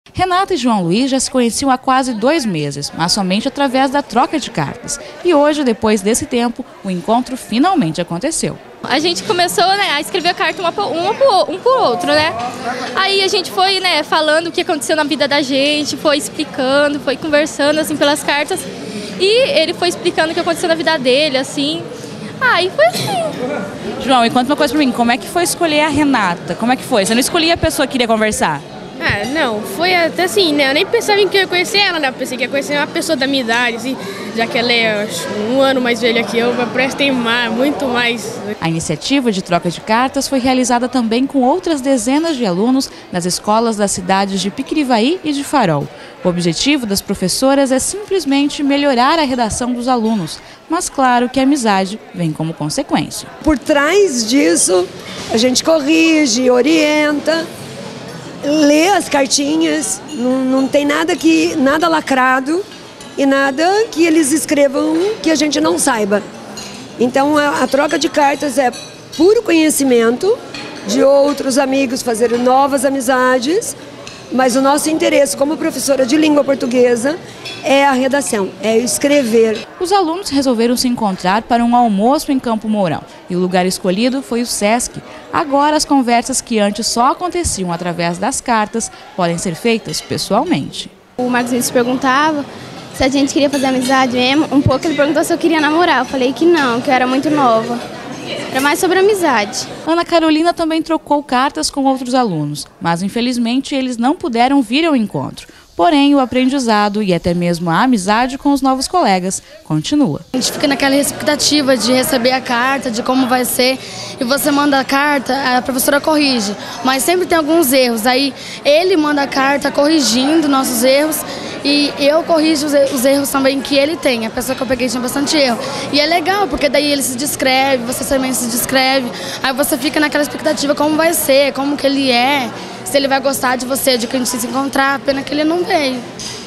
Renata e João Luiz já se conheciam há quase 2 meses, mas somente através da troca de cartas. E hoje, depois desse tempo, o encontro finalmente aconteceu. A gente começou, a escrever carta um pro outro, né? Aí a gente foi, falando o que aconteceu na vida da gente, foi explicando, foi conversando, assim, pelas cartas. E ele foi explicando o que aconteceu na vida dele, assim. E foi assim. João, e conta uma coisa pra mim, como é que foi escolher a Renata? Como é que foi? Você não escolhia a pessoa que queria conversar? Não, foi até assim, né? Eu nem pensava em que eu ia conhecer ela, né? Eu pensei que ia conhecer uma pessoa da minha idade, assim, já que ela é 1 ano mais velha que eu, parece que tem muito mais. A iniciativa de troca de cartas foi realizada também com outras dezenas de alunos das escolas das cidades de Piquirivaí e de Farol. O objetivo das professoras é simplesmente melhorar a redação dos alunos, mas claro que a amizade vem como consequência. Por trás disso, a gente corrige, orienta, lê as cartinhas, não tem nada lacrado e nada que eles escrevam que a gente não saiba. Então a troca de cartas é puro conhecimento de outros amigos, fazer novas amizades, mas o nosso interesse como professora de língua portuguesa é a redação, é escrever. Os alunos resolveram se encontrar para um almoço em Campo Mourão e o lugar escolhido foi o SESC. Agora as conversas que antes só aconteciam através das cartas podem ser feitas pessoalmente. O Marcos Vinícius perguntava se a gente queria fazer amizade mesmo. Um pouco ele perguntou se eu queria namorar, eu falei que não, que eu era muito nova. Era mais sobre amizade. Ana Carolina também trocou cartas com outros alunos, mas infelizmente eles não puderam vir ao encontro. Porém, o aprendizado e até mesmo a amizade com os novos colegas continua. A gente fica naquela expectativa de receber a carta, de como vai ser, e você manda a carta, a professora corrige, mas sempre tem alguns erros. Aí ele manda a carta corrigindo nossos erros e eu corrijo os erros também que ele tem. A pessoa que eu peguei tinha bastante erro. E é legal, porque daí ele se descreve, você também se descreve, aí você fica naquela expectativa como vai ser, como que ele é, se ele vai gostar de você, de que a gente se encontrar, pena que ele não veio.